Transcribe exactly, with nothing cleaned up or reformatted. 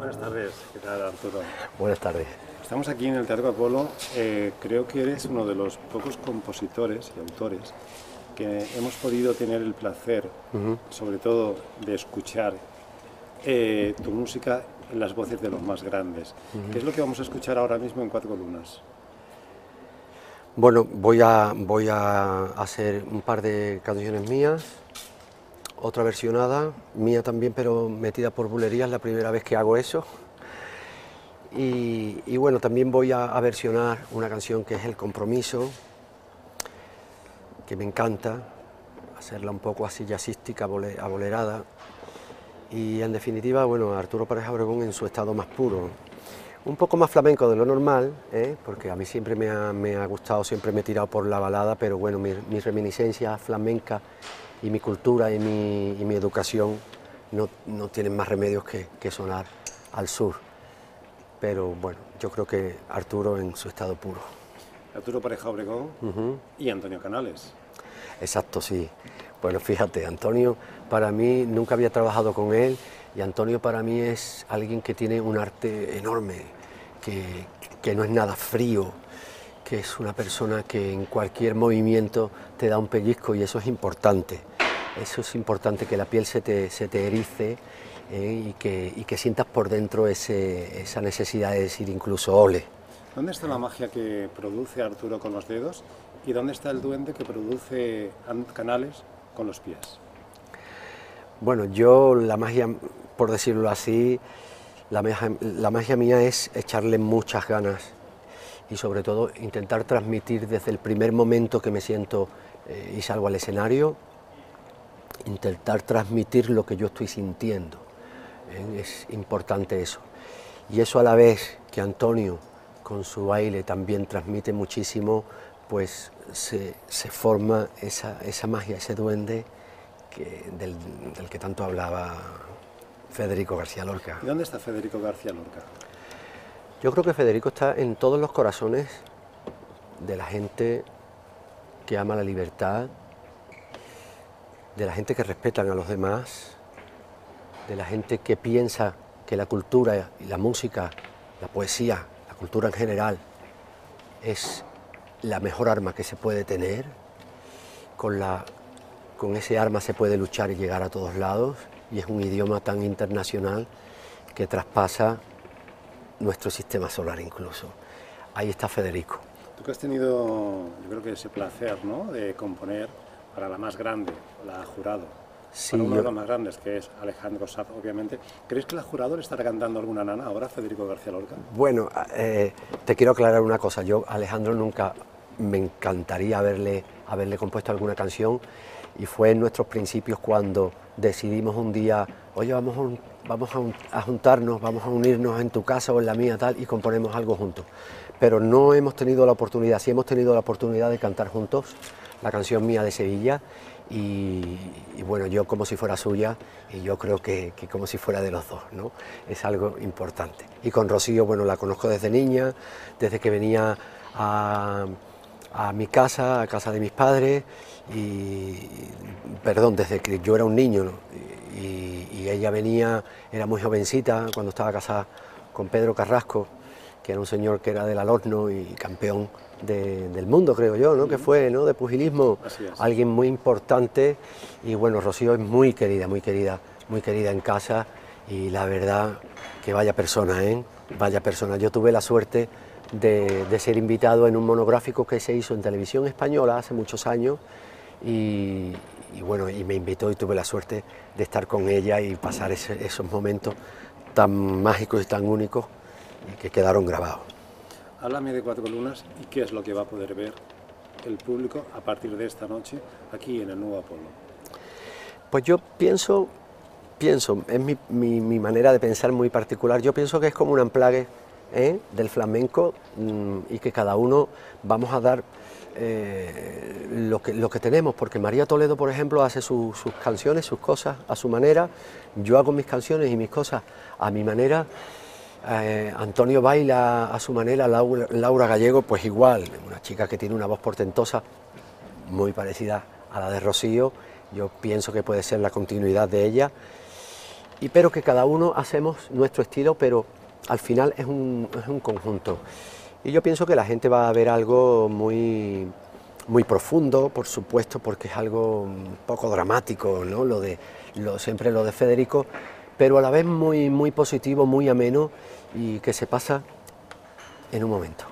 Buenas tardes, ¿qué tal, Arturo? Buenas tardes. Estamos aquí en el Teatro Apolo. Eh, creo que eres uno de los pocos compositores y autores que hemos podido tener el placer, uh-huh. sobre todo, de escuchar eh, tu música en las voces de los más grandes. Uh-huh. ¿Qué es lo que vamos a escuchar ahora mismo en Cuatro Columnas? Bueno, voy a, voy a hacer un par de canciones mías, otra versionada, mía también, pero metida por bulerías, la primera vez que hago eso. Y, y bueno, también voy a, a versionar una canción que es El Compromiso, que me encanta, hacerla un poco así jazzística, abolerada. Y en definitiva, bueno, Arturo Pareja Obregón en su estado más puro. Un poco más flamenco de lo normal, ¿eh? Porque a mí siempre me ha, me ha gustado, siempre me he tirado por la balada, pero bueno, mi, mi reminiscencia flamenca y mi cultura y mi, y mi educación no, no tienen más remedios que, que sonar al sur. Pero bueno, yo creo que Arturo en su estado puro. Arturo Pareja Obregón uh-huh. y Antonio Canales. Exacto, sí. Bueno, fíjate, Antonio, para mí, nunca había trabajado con él, y Antonio para mí es alguien que tiene un arte enorme, que, que no es nada frío, que es una persona que en cualquier movimiento te da un pellizco, y eso es importante. Eso es importante, que la piel se te, se te erice eh, y, que, y que sientas por dentro ese, esa necesidad de decir incluso ole. ¿Dónde está la magia que produce Arturo con los dedos y dónde está el duende que produce Canales con los pies? Bueno, yo la magia, por decirlo así, la magia, la magia mía es echarle muchas ganas y sobre todo intentar transmitir desde el primer momento que me siento eh, y salgo al escenario, intentar transmitir lo que yo estoy sintiendo. ¿eh? Es importante eso. Y eso, a la vez que Antonio con su baile también transmite muchísimo, pues se, se forma esa, esa magia, ese duende que, del, del que tanto hablaba Federico García Lorca. ¿Y dónde está Federico García Lorca? Yo creo que Federico está en todos los corazones de la gente que ama la libertad, de la gente que respetan a los demás, de la gente que piensa que la cultura y la música, la poesía, la cultura en general, es la mejor arma que se puede tener. Con, la, con ese arma se puede luchar y llegar a todos lados, y es un idioma tan internacional que traspasa nuestro sistema solar incluso. Ahí está Federico. Tú que has tenido, yo creo que ese placer, ¿no?, de componer para la más grande, la Jurado, sí, para uno yo... de los más grandes, que es Alejandro Sanz, obviamente. ¿Crees que la Jurado le estará cantando alguna nana ahora a Federico García Lorca? Bueno, eh, te quiero aclarar una cosa. Yo, Alejandro, nunca me encantaría haberle, haberle compuesto alguna canción, y fue en nuestros principios cuando decidimos un día, oye, vamos, a, un, vamos a, un, a juntarnos, vamos a unirnos en tu casa o en la mía, tal, y componemos algo juntos. Pero no hemos tenido la oportunidad, sí hemos tenido la oportunidad de cantar juntos la canción mía de Sevilla, y, y bueno, yo como si fuera suya, y yo creo que, que como si fuera de los dos, ¿no? Es algo importante. Y con Rocío, bueno, la conozco desde niña, desde que venía a, a mi casa, a casa de mis padres, y, perdón, desde que yo era un niño, ¿no? y, y ella venía, era muy jovencita, cuando estaba casada con Pedro Carrasco, que era un señor que era del Alorno y campeón de, del mundo, creo yo, ¿no? Uh-huh. Que fue, ¿no?, de pugilismo, alguien muy importante. Y bueno, Rocío es muy querida, muy querida, muy querida en casa, y la verdad que vaya persona, ¿eh? Vaya persona. Yo tuve la suerte de, de ser invitado en un monográfico que se hizo en Televisión Española hace muchos años, y, y bueno, y me invitó, y tuve la suerte de estar con ella y pasar ese, esos momentos tan mágicos y tan únicos, y que quedaron grabados. Háblame de Cuatro Columnas y qué es lo que va a poder ver el público a partir de esta noche aquí en el nuevo Apolo. Pues yo pienso, pienso, es mi, mi, mi manera de pensar muy particular, yo pienso que es como un amplague ¿eh? del flamenco, mmm, y que cada uno vamos a dar eh, lo, que, lo que tenemos, porque María Toledo, por ejemplo, hace su, sus canciones, sus cosas a su manera, yo hago mis canciones y mis cosas a mi manera. Eh, Antonio baila a su manera, Laura, Laura Gallego pues igual, una chica que tiene una voz portentosa muy parecida a la de Rocío, yo pienso que puede ser la continuidad de ella, y pero que cada uno hacemos nuestro estilo, pero al final es un, es un conjunto. Y yo pienso que la gente va a ver algo muy, muy profundo, por supuesto, porque es algo un poco dramático, ¿no? Lo de, lo, siempre lo de Federico, pero a la vez muy, muy positivo, muy ameno y que se pasa en un momento.